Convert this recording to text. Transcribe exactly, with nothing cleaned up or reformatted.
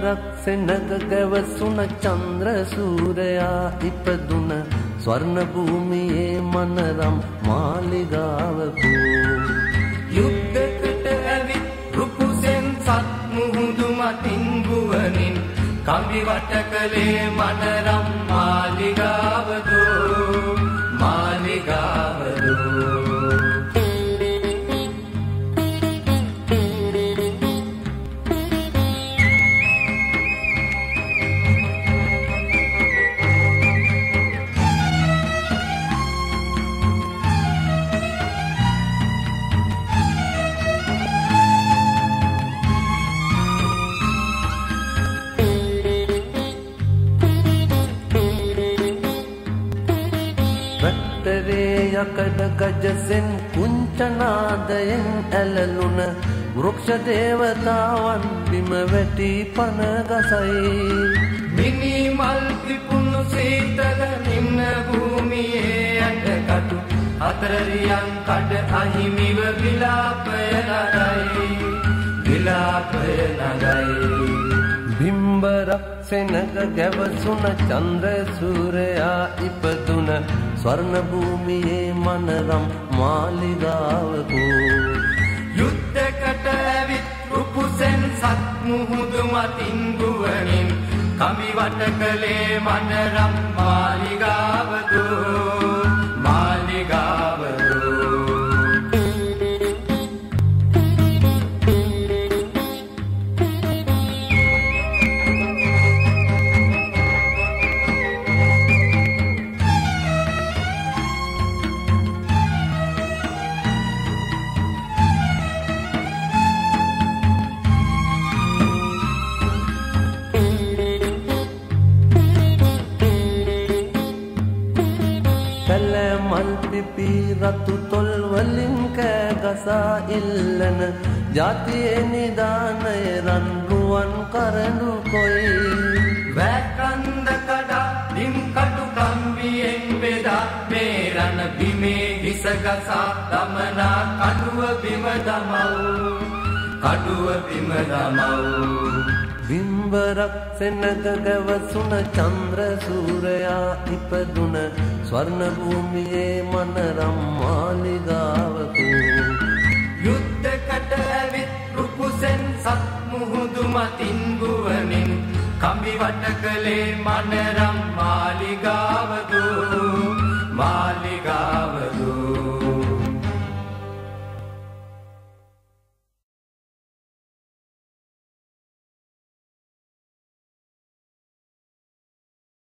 බිම්බරක් සෙනග ගැවසුන චන්ද්‍ර සූරයා ඉපදුන ස්වර්ණ භූමියේ මනරම් මාලිගාවකු යුද්ධකට ඇවිත් රුකුසෙන් සත් මුහුදු මතින් ගුවනින් කම්බි වට කළේ මනරම් මාලිගාවදෝ මාලිගාවදෝ යකඩ ගජසෙන් කුංචනාදයෙන් ඇලලුන වෘක්ෂ දේවතාවන් බිම වැටි පන ගසයි මිනි මල් පිපුණු සීතල නිම්න භූමියේ ඇටකටු අතරරියන් කඩ අහිමිව විලාපය නගයි විලාපය නගයි බිම්බරක් සෙනග ගැවසුන චන්ද්‍ර සූරයා ඉපදුන ස්වර්ණ භූමියේ මනරම් මාලිගාවකු යුද්ධකට ඇවිත් රුකුසෙන් සත් මුහුදු මතින් ගුවනින් කම්බි වට කළේ මනරම් මාලිගාවදෝ මාලිගාවදෝ රතු තොල් වලින් කෑ ගසා ඉල්ලන ජාතියේ නිදානය රන් රුවන් කරඬු කොයි වැකන්ද කඩා දිම් කටු කම්බියෙන් බෙදා මේ රණ බිමේ හිස ගසා දමනා කඩුව බිම දමව් කඩුව බිම දමව් බිම්බරක් සෙනග ගැවසුන චන්ද්‍ර සූරයා ඉපදුන ස්වර්ණ භූමියේ මනරම් මාලිගාවකු යුද්ධකට ඇවිත් රුකුසෙන් සත් මුහුදු මතින් ගුවනින් කම්බි වට කළේ මනරම් මාලිගාවදෝ මාලිගාවදෝ